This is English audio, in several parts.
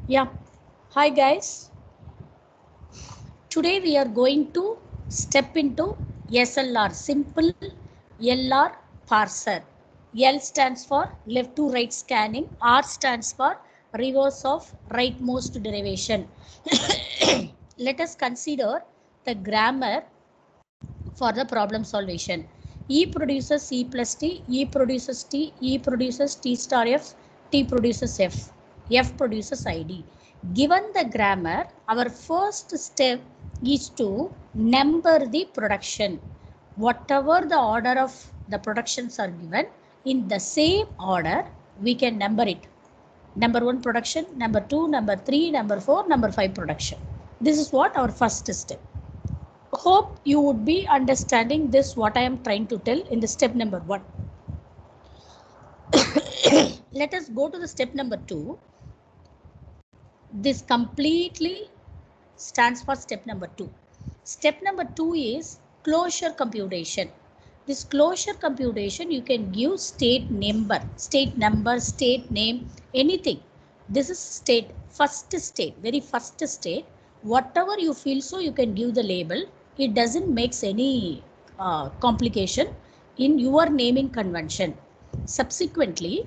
Yeah. Hi guys. Today we are going to step into SLR, simple LR parser. L stands for left to right scanning. R stands for reverse of rightmost derivation. Let us consider the grammar for the problem solvation. E produces E plus T, E produces T, E produces T star F, T produces F, F produces ID. Given the grammar, our first step is to number the production. Whatever the order of the productions are given, in the same order, we can number it. Number 1 production, number 2, number 3, number 4, number 5 production. This is what our first step. Hope you would be understanding this what I am trying to tell in the step number 1. Let us go to the step number 2. This completely stands for step number 2. Step number 2 is closure computation. This closure computation you can give state number, state name, anything. This is state, first state, very first state. Whatever you feel so you can give the label. It doesn't make any complication in your naming convention. Subsequently,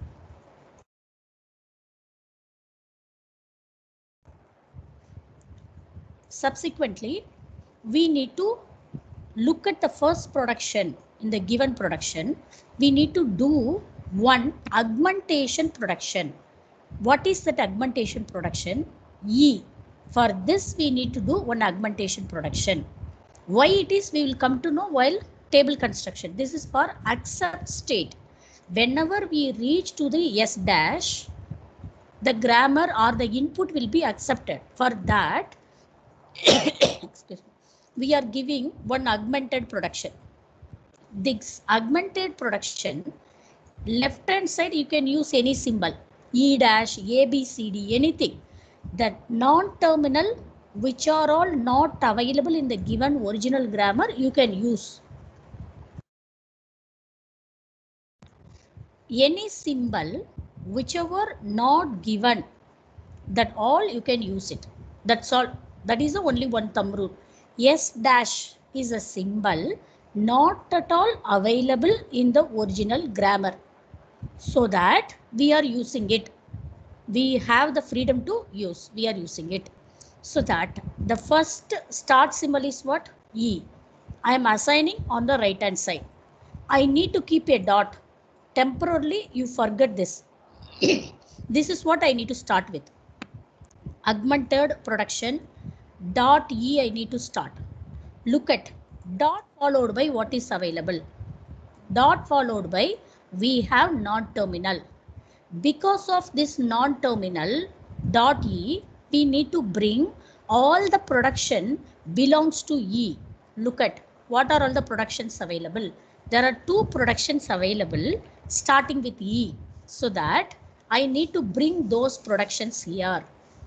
we need to look at the first production. In the given production, we need to do one augmentation production. What is that augmentation production? E. For this we need to do one augmentation production. Why it is, we will come to know while table construction. This is for accept state. Whenever we reach to the S dash, the grammar or the input will be accepted. For that, excuse me, we are giving one augmented production. This augmented production, left hand side you can use any symbol, E dash, A, B, C, D, anything. The non-terminal which are all not available in the given original grammar you can use. Any symbol whichever not given, that all you can use it. That's all. That is the only one thumb rule. S dash is a symbol not at all available in the original grammar, so that we are using it. We have the freedom to use. We are using it. So that the first start symbol is what? E. I am assigning on the right hand side. I need to keep a dot. Temporarily you forget this. This is what I need to start with. Augmented production dot E I need to start. Look at dot followed by what is available. Dot followed by we have non-terminal. Because of this non-terminal dot E, we need to bring all the production belongs to E. Look at what are all the productions available. There are 2 productions available starting with E. So that I need to bring those productions here.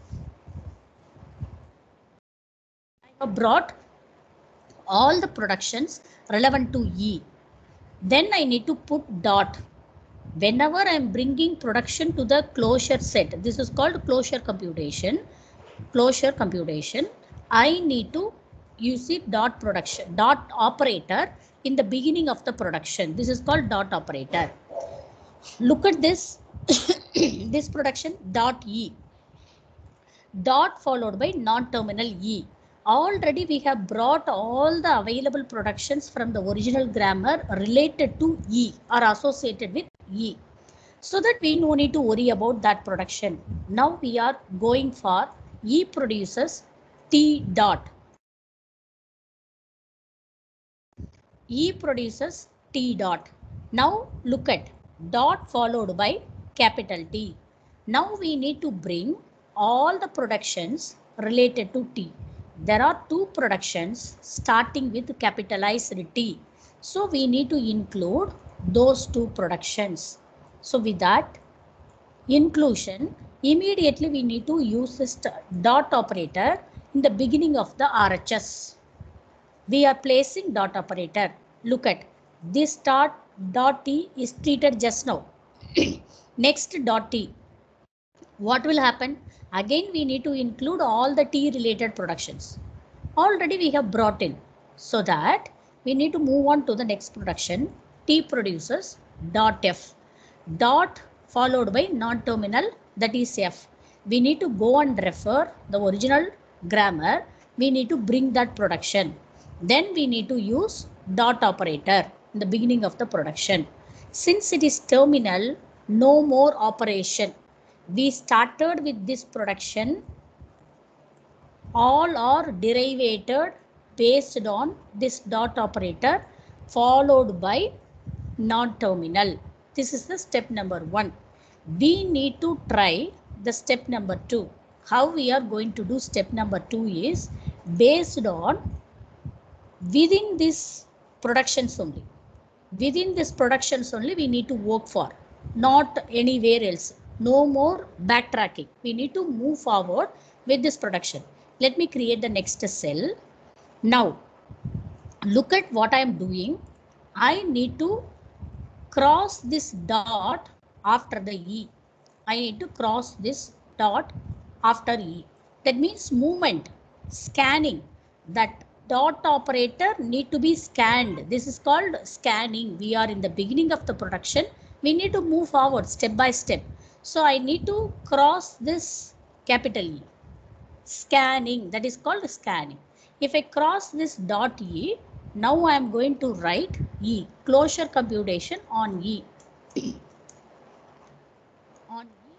I have brought all the productions relevant to E. Then I need to put dot. Whenever I am bringing production to the closure set, this is called closure computation. I need to use it dot production, dot operator in the beginning of the production. This is called dot operator. Look at this, this production dot E. Dot followed by non-terminal E. Already we have brought all the available productions from the original grammar related to E or associated with E. So that we no need to worry about that production. Now we are going for E produces T dot. E produces T dot. Now look at dot followed by capital T. Now we need to bring all the productions related to T. There are 2 productions starting with capitalized T. So we need to include those 2 productions. So with that inclusion, immediately we need to use this dot operator in the beginning of the RHS. We are placing dot operator. Look at this dot T is treated just now. Next dot T. What will happen? Again, we need to include all the T related productions. Already we have brought in, so that we need to move on to the next production. T produces dot F, dot followed by non-terminal, that is F. We need to go and refer the original grammar. We need to bring that production. Then we need to use dot operator in the beginning of the production. Since it is terminal, no more operation. We started with this production. All are derivated based on this dot operator followed by non-terminal. This is the step number 1. We need to try the step number 2. How we are going to do step number 2 is based on within this productions only. Within this productions only we need to work for, not anywhere else. No more backtracking. We need to move forward with this production. Let me create the next cell. Now, look at what I am doing. I need to cross this dot after the E. I need to cross this dot after E. That means movement, scanning. That dot operator need to be scanned. This is called scanning. We are in the beginning of the production. We need to move forward step by step. So I need to cross this capital E. Scanning, that is called scanning. If I cross this dot E, now I am going to write E, closure computation on E. On E,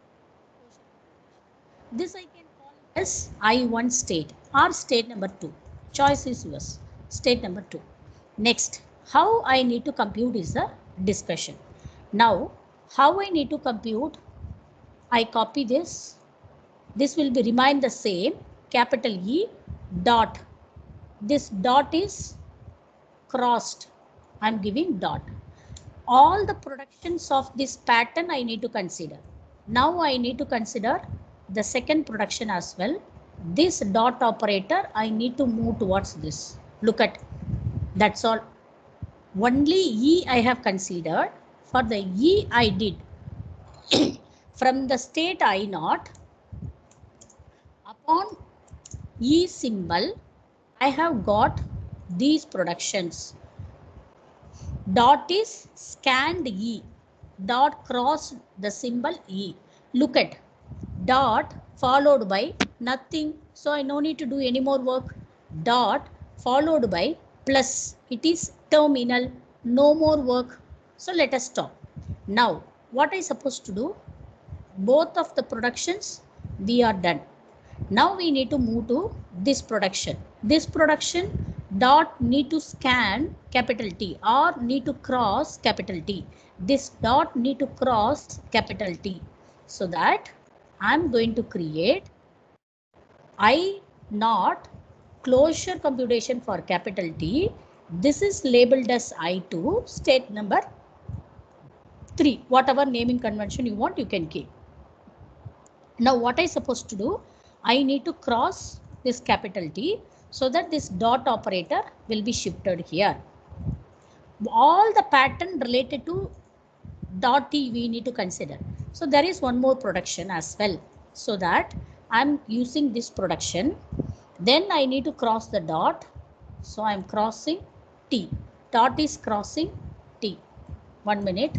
this I can call as I1 state or state number 2. Choice is yours. State number 2. Next, how I need to compute is the discussion. Now, how I need to compute? I copy this. This will be remain the same, capital E dot. This dot is crossed. I am giving dot. All the productions of this pattern I need to consider. Now I need to consider the second production as well. This dot operator I need to move towards this. Look at, that's all. Only E I have considered. For the E I did from the state I0 upon E symbol, I have got these productions. Dot is scanned E. Dot crossed the symbol E. Look at, dot followed by nothing. So I no need to do any more work. Dot followed by plus. It is terminal. No more work. So let us stop. Now what I supposed to do? Both of the productions we are done. Now we need to move to this production. This production dot need to scan capital T or need to cross capital T. This dot need to cross capital T. So that I am going to create I0 closure computation for capital T. This is labeled as I2, state number 3. Whatever naming convention you want, you can keep. Now what I supposed to do? I need to cross this capital T so that this dot operator will be shifted here. All the pattern related to dot T we need to consider. So there is one more production as well. So that I am using this production. Then I need to cross the dot. So I am crossing T. Dot is crossing T. 1 minute.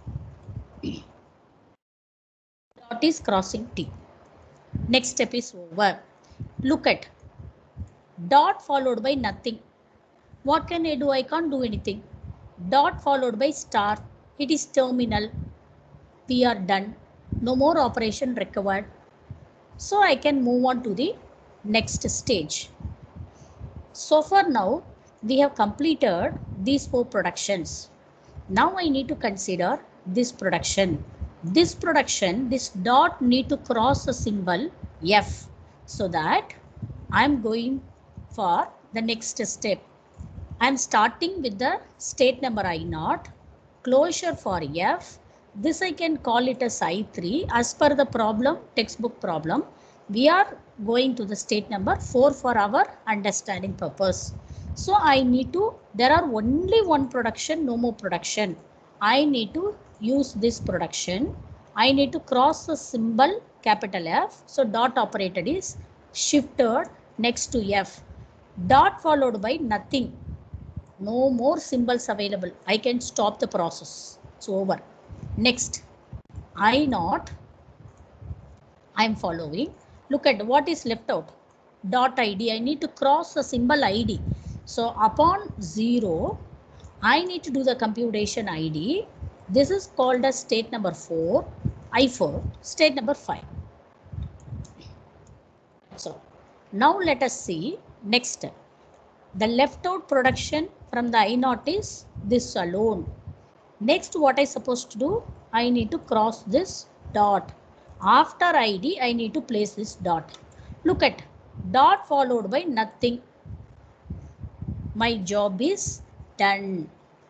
Dot is crossing T. Next step is over. Look at, dot followed by nothing. What can I do? I can't do anything. Dot followed by star. It is terminal. We are done. No more operation required. So I can move on to the next stage. So far now we have completed these 4 productions. Now I need to consider this production. This production, this dot need to cross a symbol F. So that I am going for the next step. I am starting with the state number I0, closure for F. This I can call it as I3 as per the problem, textbook problem. We are going to the state number 4 for our understanding purpose. So I need to, there are only one production, no more production. I need to use this production. I need to cross the symbol capital F. So dot operator is shifted next to F. Dot followed by nothing. No more symbols available. I can stop the process. It's over. Next, I naught. I am following. Look at what is left out. Dot ID. I need to cross the symbol ID. So upon 0, I need to do the computation ID. This is called as state number 4, I4, state number 5. So now let us see next step. The left out production from the I naught is this alone. Next, what I supposed to do? I need to cross this dot. After ID, I need to place this dot. Look at dot followed by nothing. My job is done.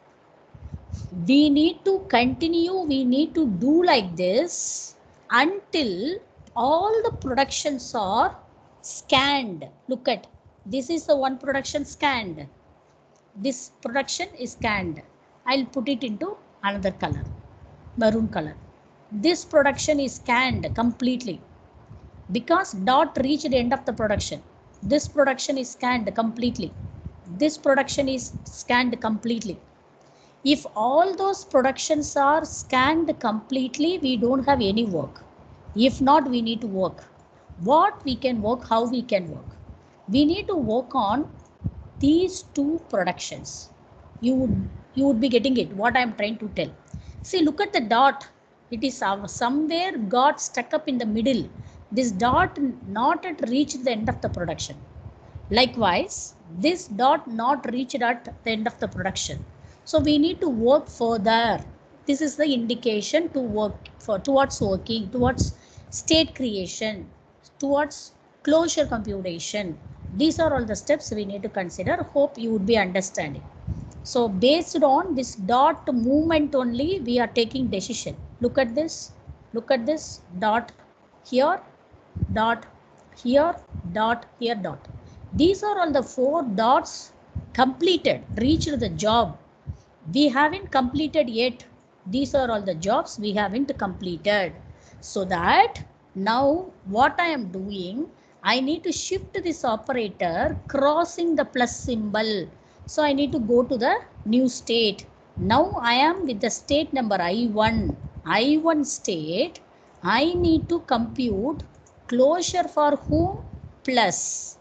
We need to continue. We need to do like this until all the productions are scanned. Look at this is the one production scanned. This production is scanned. I'll put it into another color, maroon color. This production is scanned completely because dot reached the end of the production. This production is scanned completely. This production is scanned completely. If all those productions are scanned completely, we don't have any work. If not, we need to work. What we can work, how we can work. We need to work on these two productions. You would be getting it, what I am trying to tell. See, look at the dot. It is somewhere got stuck up in the middle. This dot not at reached the end of the production. Likewise, this dot not reached at the end of the production. So we need to work further. This is the indication to work towards working, towards state creation, towards closure computation. These are all the steps we need to consider. Hope you would be understanding. So based on this dot movement only, we are taking decision. Look at this. Look at this dot here, dot here, dot here, dot. These are all the 4 dots completed, reached the job. We haven't completed yet. These are all the jobs we haven't completed. So that now what I am doing, I need to shift this operator crossing the plus symbol. So I need to go to the new state. Now I am with the state number I1. I1 state. I need to compute closure for whom? Plus.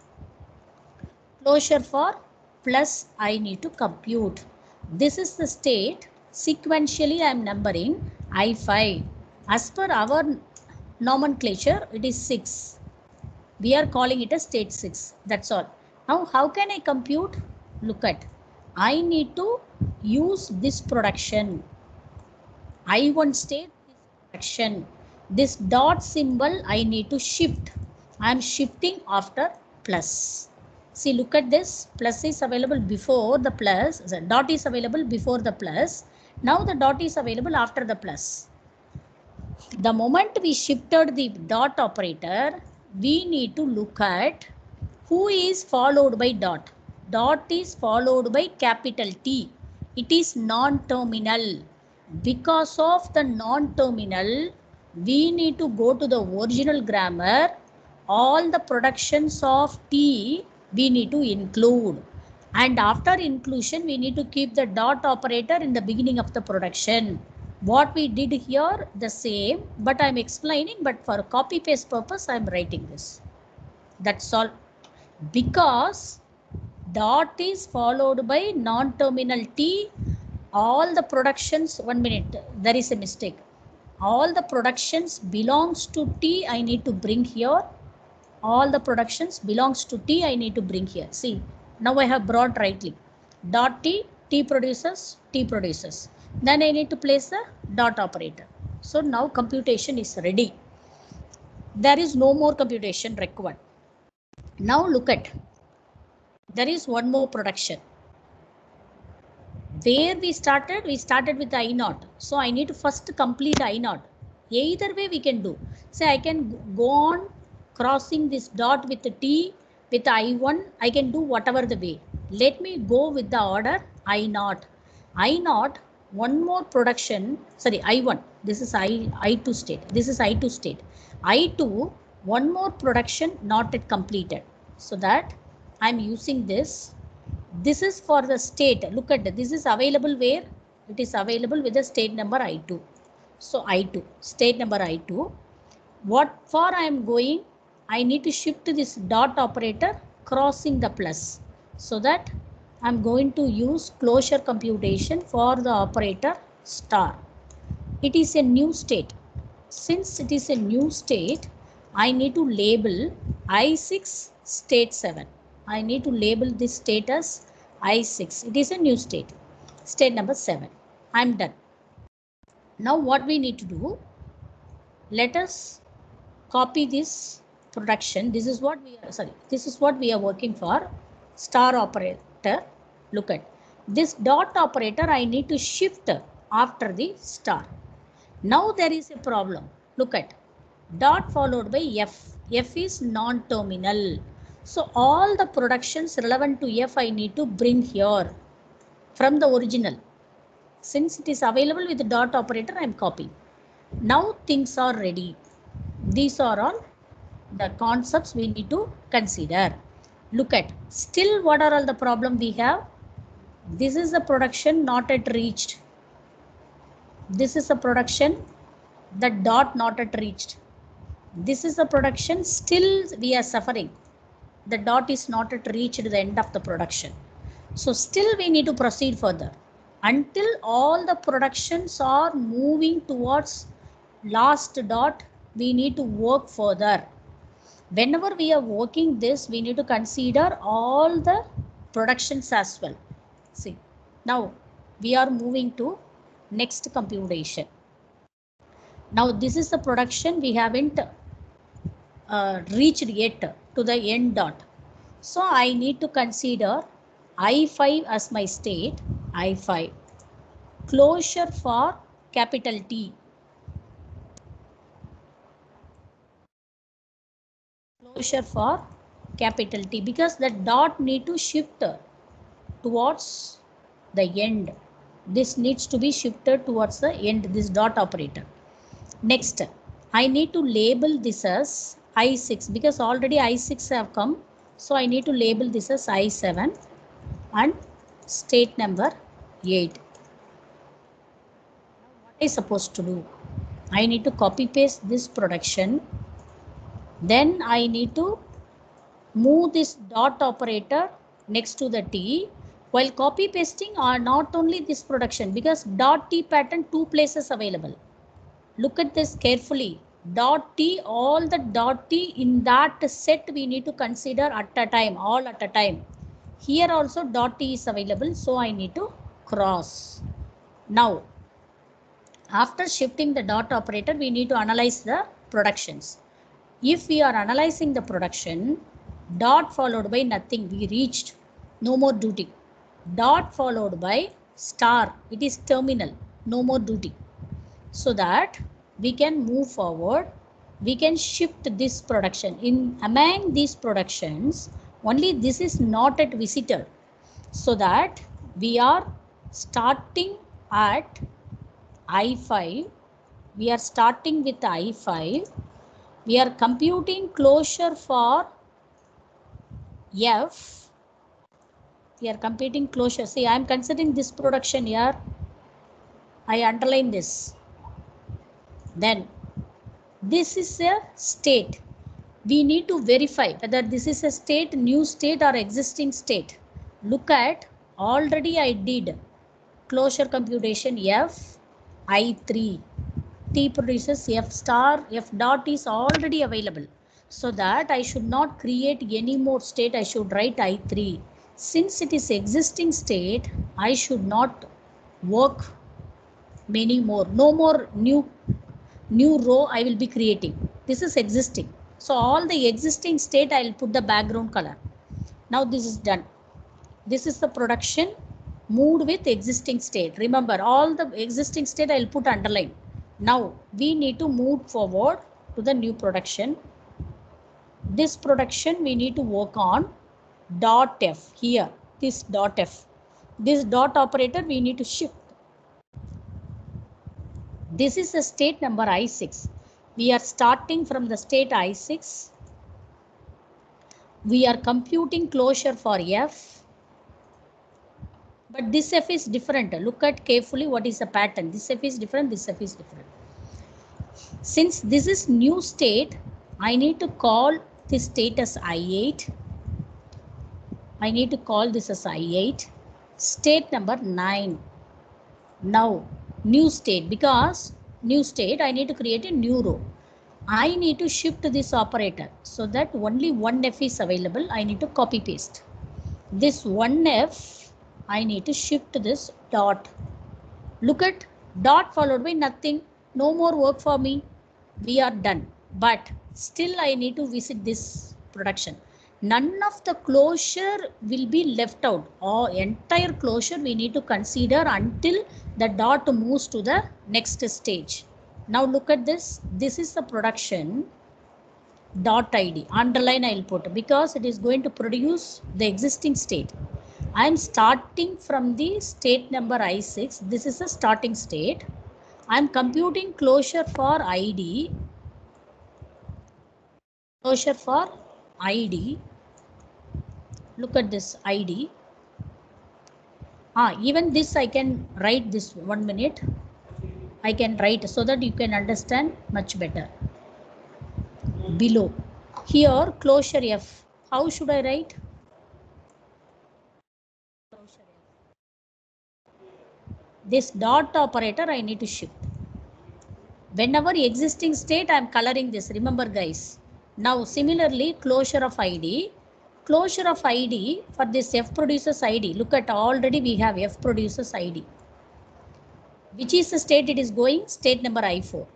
Closure for plus I need to compute. This is the state. Sequentially I am numbering I5. As per our nomenclature, it is 6. We are calling it a state 6. That's all. Now how can I compute? Look at. I need to use this production. I1 state, this production. This dot symbol I need to shift. I am shifting after plus. See, look at this. Plus is available before the plus. The dot is available before the plus. Now the dot is available after the plus. The moment we shifted the dot operator, we need to look at who is followed by dot. Dot is followed by capital T. It is non-terminal. Because of the non-terminal, we need to go to the original grammar. All the productions of T we need to include. And after inclusion, we need to keep the dot operator in the beginning of the production. What we did here, the same, but I am explaining, but for copy paste purpose, I am writing this. That's all. Because dot is followed by non-terminal T, all the productions, 1 minute, there is a mistake. All the productions belongs to T, I need to bring here. All the productions belongs to T, I need to bring here. See, now I have brought rightly. Dot T, T produces, T produces. Then I need to place the dot operator. So now computation is ready. There is no more computation required. Now look at, there is one more production. Where we started with I naught. So I need to first complete I naught. Either way we can do. Say I can go on crossing this dot with the T, with I1, I can do whatever the way. Let me go with the order I naught. I naught, one more production, sorry, I1, this is I2 state, this is I2 state. I2, one more production not yet completed. So that I'm using this. This is for the state. Look at this is available where? It is available with the state number I2. So I2, state number I2. What for I am going? I need to shift this dot operator crossing the plus. So that I'm going to use closure computation for the operator star. It is a new state. Since it is a new state, I need to label I6 state 7. I need to label this state as I6. It is a new state. State number 7. I'm done. Now what we need to do? Let us copy this production. This is what we are, sorry, this is what we are working for. Star operator. Look at this dot operator. I need to shift after the star. Now there is a problem. Look at dot followed by F. F is non-terminal. So all the productions relevant to F I need to bring here from the original. Since it is available with the dot operator, I am copying. Now things are ready. These are all the concepts we need to consider. Look at, still what are all the problem we have? This is the production not yet reached. This is a production, the dot not yet reached. This is a production, still we are suffering. The dot is not yet reached the end of the production. So still we need to proceed further until all the productions are moving towards last dot. We need to work further. Whenever we are working this, we need to consider all the productions as well. See, now we are moving to next computation. Now this is the production we haven't reached yet to the end dot. So I need to consider I5 as my state, I5. Closure for capital T. Closure for capital T, because the dot need to shift towards the end. This needs to be shifted towards the end, this dot operator. Next, I need to label this as I6 because already I6 have come. So I need to label this as I7 and state number 8. What I supposed to do? I need to copy paste this production. Then I need to move this dot operator next to the T. While copy pasting are not only this production, because dot T pattern 2 places available. Look at this carefully. Dot T, all the dot T in that set we need to consider at a time, all at a time. Here also dot T is available, so I need to cross. Now, after shifting the dot operator, we need to analyze the productions. If we are analyzing the production, dot followed by nothing, we reached, no more duty. Dot followed by star, it is terminal, no more duty. So that we can move forward, we can shift this production. In among these productions, only this is not yet visited. So that we are starting at I5. We are starting with I5. We are computing closure for F. We are computing closure. See, I am considering this production here. I underline this. Then this is a state. We need to verify whether this is a state, new state or existing state. Look at, already I did closure computation F, I3. T produces F star, F dot is already available. So that I should not create any more state, I should write I3. Since it is existing state, I should not work many more. No more new row I will be creating. This is existing. So all the existing state I will put the background color. Now this is done. This is the production moved with existing state. Remember, all the existing state I will put underline. Now we need to move forward to the new production. This production we need to work on dot F here. This dot F. This dot operator we need to shift. This is the state number I6. We are starting from the state I6. We are computing closure for F. But this F is different. Look at carefully what is the pattern. This F is different, this F is different. Since this is new state, I need to call this state as I8. I need to call this as I8. State number 9. Now, new state, because new state, I need to create a new row. I need to shift this operator so that only one F is available. I need to copy paste. This one F, I need to shift this dot. Look at dot followed by nothing. No more work for me. We are done. But still I need to visit this production. None of the closure will be left out. Or entire closure we need to consider until the dot moves to the next stage. Now look at this. This is the production dot ID. Underline I will put because it is going to produce the existing state. I am starting from the state number I6. This is the starting state. I am computing closure for ID. Closure for ID. Look at this ID. Even this I can write this 1 minute. I can write so that you can understand much better. Below. Here closure F. How should I write? This dot operator I need to shift. Whenever existing state I am coloring this. Remember guys. Now similarly closure of ID. Closure of ID for this F produces ID. Look at already we have F produces ID. Which is the state it is going? State number I4.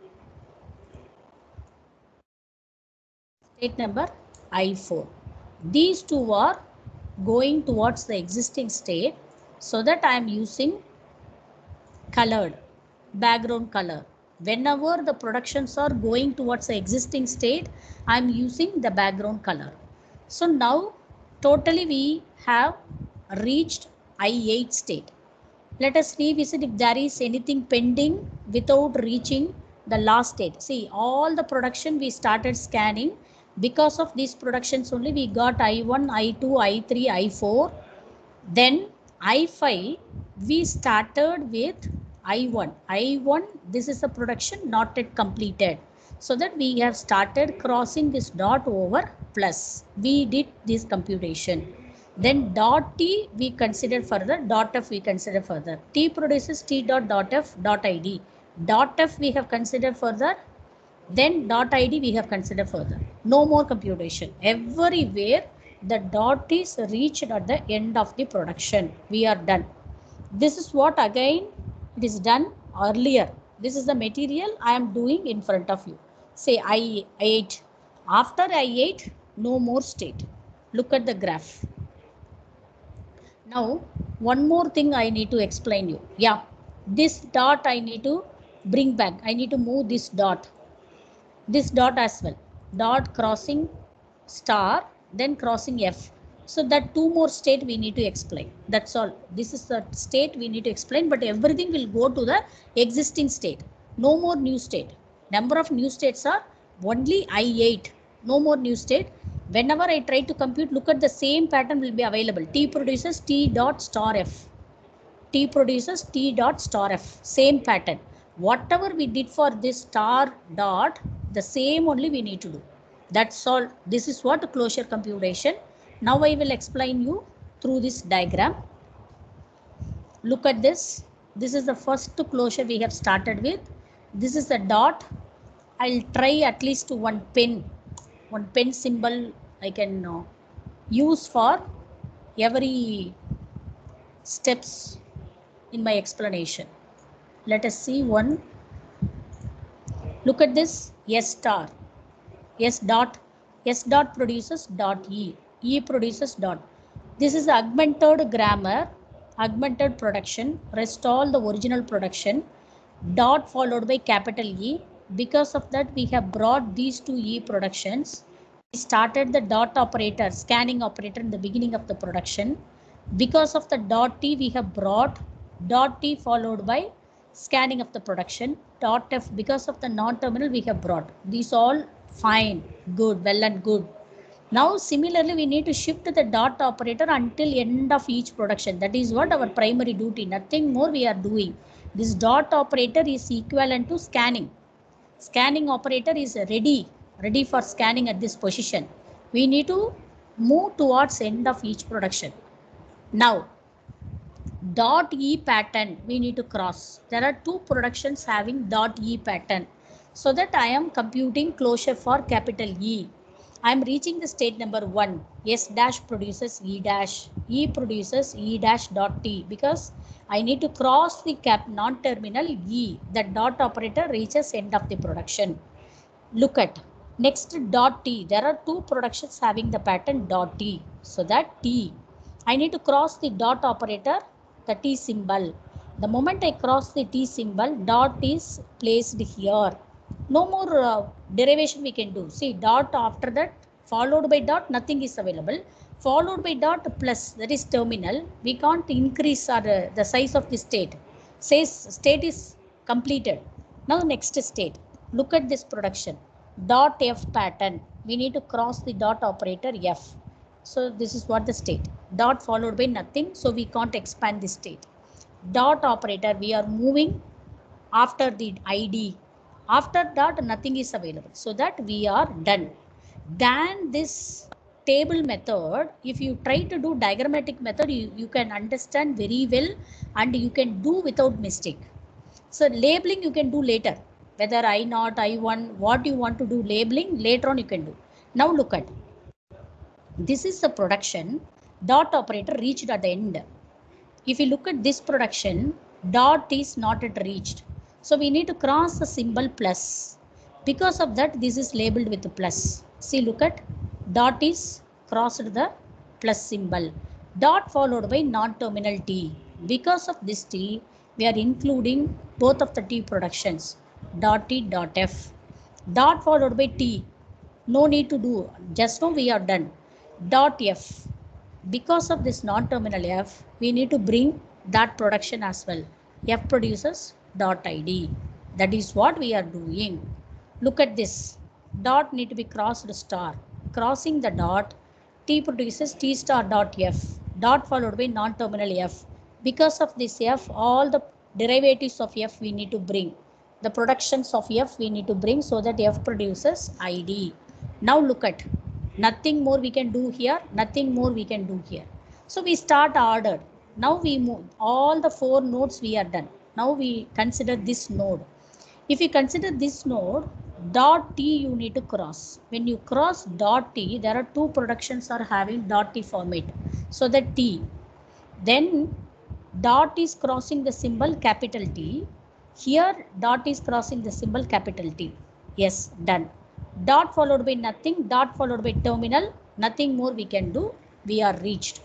State number I4. These two are going towards the existing state, so that I am using colored background color. Whenever the productions are going towards the existing state, I am using the background color. So now totally we have reached I8 state. Let us revisit if there is anything pending without reaching the last state. See, all the production we started scanning. Because of these productions only we got I1, I2, I3, I4. Then I5 we started with I1. I1, this is a production not yet completed. So that we have started crossing this dot over plus. We did this computation. Then dot T we consider further, dot F we consider further. T produces T dot F dot ID. Dot F we have considered further. Then dot ID we have considered further. No more computation. Everywhere the dot is reached at the end of the production. We are done. This is what again it is done earlier. This is the material I am doing in front of you. Say I8. After I8, no more state. Look at the graph. Now, one more thing I need to explain you. Yeah, this dot I need to bring back. I need to move this dot. This dot as well. Dot crossing star, then crossing F. So that two more state we need to explain. That's all. This is the state we need to explain, but everything will go to the existing state. No more new state. Number of new states are only I8. No more new state. Whenever I try to compute, look at the same pattern will be available. T produces T dot star F. T produces T dot star F. Same pattern. Whatever we did for this star dot, the same only we need to do. That's all. This is what closure computation. Now I will explain you through this diagram. Look at this. This is the first closure we have started with. This is the dot. I'll try at least one pen symbol I can use for every steps in my explanation. Let us see one. Look at this S star. S dot produces dot E. E produces dot. This is the augmented grammar, augmented production, rest all the original production, dot followed by capital E. Because of that we have brought these two E productions. We started the dot operator, scanning operator in the beginning of the production. Because of the dot T we have brought dot T followed by Scanning of the production. Dot F, because of the non-terminal we have brought. These all fine, good, well and good. Now similarly we need to shift the dot operator until end of each production. That is what our primary duty. Nothing more we are doing. This dot operator is equivalent to scanning. Scanning operator is ready for scanning at this position. We need to move towards end of each production. Now dot E pattern we need to cross. There are two productions having dot E pattern. So that I am computing closure for capital E. I am reaching the state number 1. S dash produces E dash. E produces E dash dot T, because I need to cross the non-terminal E. That dot operator reaches end of the production. Look at next dot T. There are two productions having the pattern dot T. So that T, I need to cross the dot operator, the T symbol. The moment I cross the T symbol, dot is placed here. No more derivation we can do. See, dot after that followed by dot, nothing is available. Followed by dot plus, that is terminal. We can't increase the size of the state. Says state is completed. Now next state. Look at this production. Dot F pattern. We need to cross the dot operator F. So this is what the state. Dot followed by nothing. So we can't expand the state. Dot operator, we are moving after the ID. After that nothing is available. So that we are done. Then this table method, if you try to do diagrammatic method, you can understand very well and you can do without mistake. So labeling you can do later. Whether I0, I1, what you want to do labeling, later on you can do. Now look at. This is the production. Dot operator reached at the end. If you look at this production, dot is not yet reached. So we need to cross the symbol plus. Because of that, this is labeled with plus. See, look at dot is crossed the plus symbol. Dot followed by non-terminal T. Because of this T, we are including both of the T productions. Dot T, dot F. Dot followed by T. No need to do. Just now we are done. Dot F. Because of this non-terminal F, we need to bring that production as well. F produces dot ID. That is what we are doing. Look at this. Dot need to be crossed star. Crossing the dot, T produces T star dot F. Dot followed by non-terminal F. Because of this F, all the derivatives of F we need to bring. The productions of F we need to bring so that F produces ID. Now look at. Nothing more we can do here. Nothing more we can do here. So we start ordered. Now we move. All the 4 nodes we are done. Now we consider this node. If you consider this node, dot T you need to cross. When you cross dot T, there are 2 productions are having dot T format. So that T. Then dot is crossing the symbol capital T. Here dot is crossing the symbol capital T. Yes, done. Dot followed by nothing, dot followed by terminal, nothing more we can do. We are reached.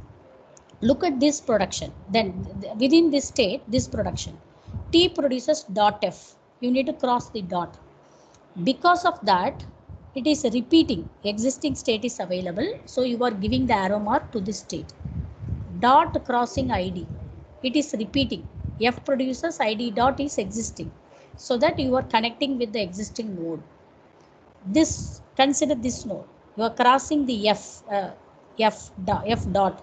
Look at this production. Then within this state, this production, T produces dot F. You need to cross the dot. Because of that, it is repeating. Existing state is available. So you are giving the arrow mark to this state. Dot crossing ID. It is repeating. F produces ID dot is existing. So that you are connecting with the existing node. This, consider this node. You are crossing the F dot.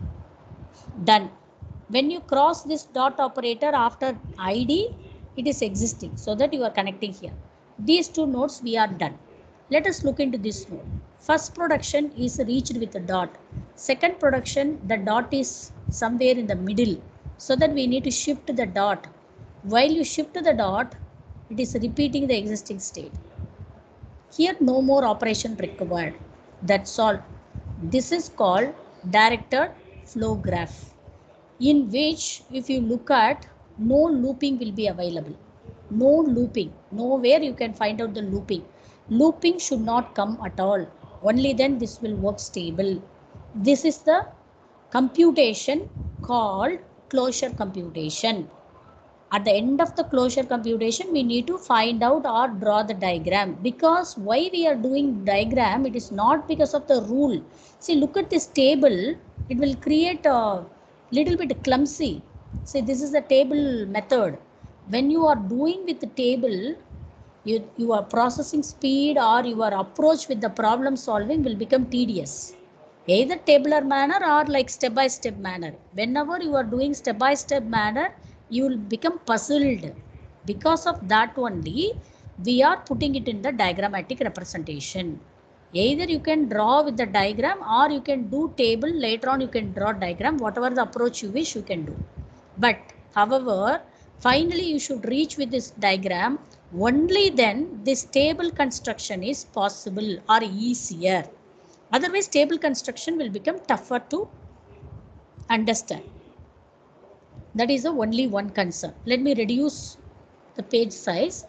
Done. When you cross this dot operator after ID, it is existing. So that you are connecting here. These 2 nodes we are done. Let us look into this node. First production is reached with a dot. Second production, the dot is somewhere in the middle. So that we need to shift the dot. While you shift the dot, it is repeating the existing state. Here no more operation required. That's all. This is called directed flow graph, in which if you look at, no looping will be available. No looping. Nowhere you can find out the looping. Looping should not come at all. Only then this will work stable. This is the computation called closure computation. At the end of the closure computation, we need to find out or draw the diagram. Because why we are doing diagram, it is not because of the rule. See, look at this table. It will create a little bit clumsy. See, this is the table method. When you are doing with the table, your processing speed or your approach with the problem solving will become tedious. Either tabular manner or like step-by-step manner. Whenever you are doing step-by-step manner, you will become puzzled. Because of that only, we are putting it in the diagrammatic representation. Either you can draw with the diagram or you can do table, later on you can draw diagram, whatever the approach you wish you can do. But however, finally you should reach with this diagram, only then this table construction is possible or easier. Otherwise, table construction will become tougher to understand. That is the only one concern. Let me reduce the page size.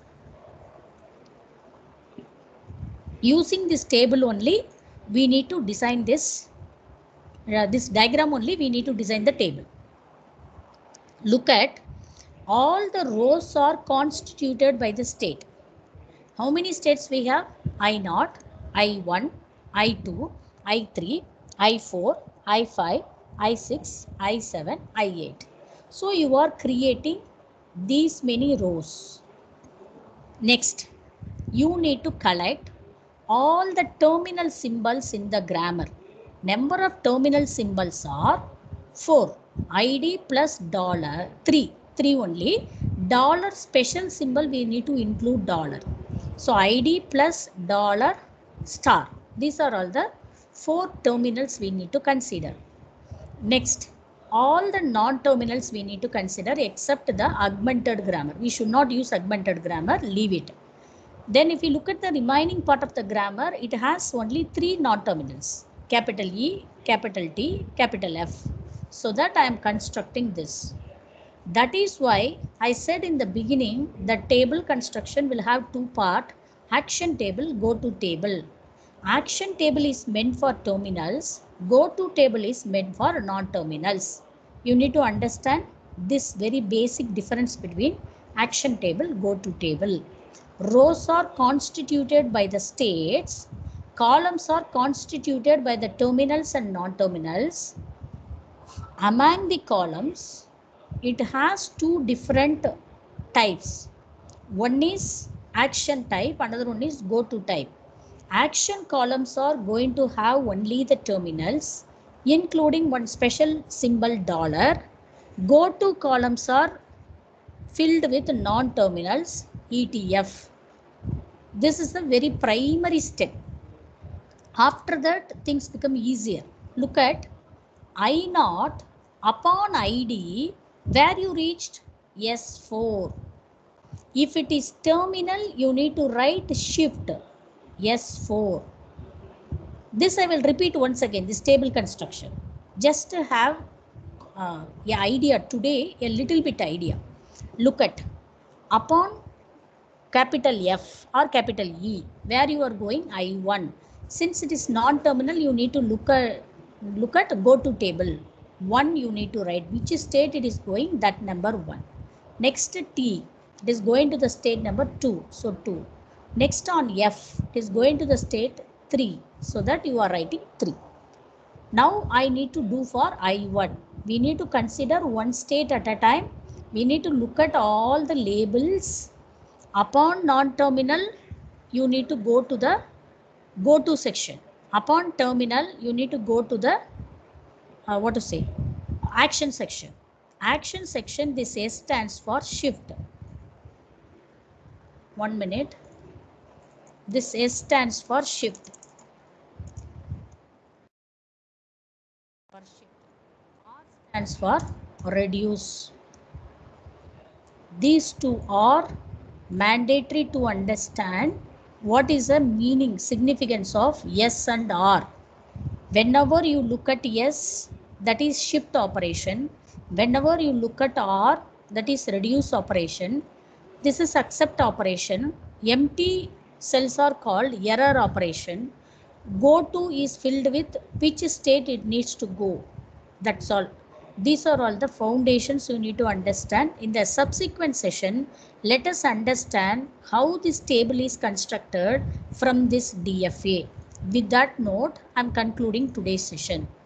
Using this table only, we need to design this diagram only, we need to design the table. Look at all the rows are constituted by the state. How many states we have? I0, I1, I2, I3, I4, I5, I6, I7, I8. So you are creating these many rows. Next, you need to collect all the terminal symbols in the grammar. Number of terminal symbols are 4. ID plus dollar, 3 only. Dollar special symbol we need to include dollar. So ID plus dollar star. These are all the 4 terminals we need to consider. Next, all the non-terminals we need to consider except the augmented grammar. We should not use augmented grammar, leave it. Then if you look at the remaining part of the grammar, it has only 3 non-terminals. Capital E, capital T, capital F. So that I am constructing this. That is why I said in the beginning that table construction will have 2 parts. Action table, go to table. Action table is meant for terminals. Go to table is meant for non-terminals. You need to understand this very basic difference between action table, go to table. Rows are constituted by the states. Columns are constituted by the terminals and non-terminals. Among the columns, it has 2 different types. One is action type, another one is go to type. Action columns are going to have only the terminals, including one special symbol dollar. Go to columns are filled with non-terminals, ETF. This is the very primary step. After that, things become easier. Look at I0 upon ID, where you reached S4. If it is terminal, you need to write shift S4. This I will repeat once again, this table construction. Just to have an idea today, a little bit idea. Look at upon capital F or capital E, where you are going I1. Since it is non-terminal, you need to look at go to table. 1 you need to write which state it is going, that number 1. Next T, it is going to the state number 2, so 2. Next on F, it is going to the state 3, so that you are writing 3. Now I need to do for I1. We need to consider one state at a time. We need to look at all the labels. Upon non-terminal, you need to go to the go to section. Upon terminal, you need to go to the action section. Action section, this S stands for shift. 1 minute. This S stands for shift. R stands for reduce. These two are mandatory to understand what is the meaning, significance of S and R. Whenever you look at S, that is shift operation. Whenever you look at R, that is reduce operation. This is accept operation. Empty cells are called error operation. Go to is filled with which state it needs to go. That's all. These are all the foundations you need to understand. In the subsequent session, let us understand how this table is constructed from this DFA. With that note, I am concluding today's session.